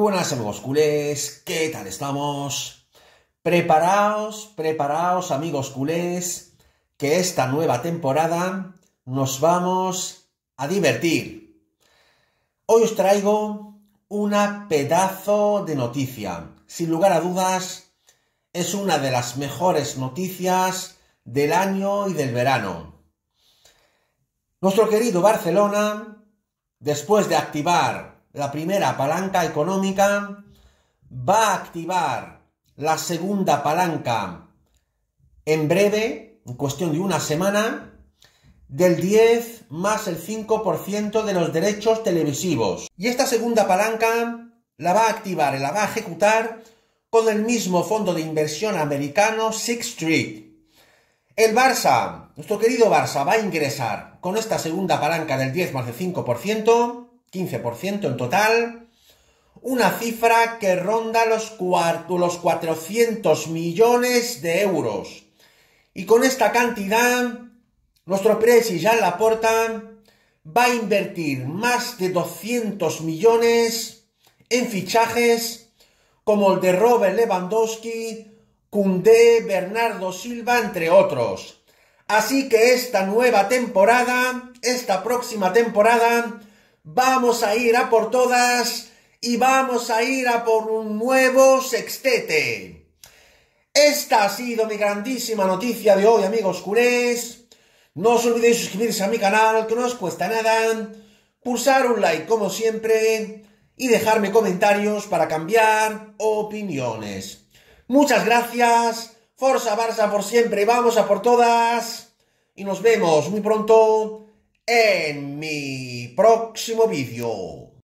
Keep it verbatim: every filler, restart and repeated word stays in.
buenas amigos culés, ¿qué tal estamos? Preparaos, preparaos amigos culés, que esta nueva temporada nos vamos a divertir. Hoy os traigo una pedazo de noticia. Sin lugar a dudas, es una de las mejores noticias del año y del verano. Nuestro querido Barcelona, después de activar la primera palanca económica, va a activar la segunda palanca en breve, en cuestión de una semana, del diez más el cinco por ciento de los derechos televisivos. Y esta segunda palanca la va a activar y la va a ejecutar con el mismo fondo de inversión americano Sixth Street. El Barça, nuestro querido Barça, va a ingresar con esta segunda palanca del diez más el cinco por ciento, quince por ciento en total, una cifra que ronda los, los cuatrocientos millones de euros. Y con esta cantidad, nuestro presi Joan Laporta va a invertir más de doscientos millones en fichajes como el de Robert Lewandowski, Koundé, Bernardo Silva, entre otros. Así que esta nueva temporada, esta próxima temporada, vamos a ir a por todas y vamos a ir a por un nuevo sextete. Esta ha sido mi grandísima noticia de hoy, amigos culés. No os olvidéis suscribirse a mi canal, que no os cuesta nada, pulsar un like como siempre y dejarme comentarios para cambiar opiniones. Muchas gracias, Forza Barça por siempre, vamos a por todas y nos vemos muy pronto en mi próximo vídeo.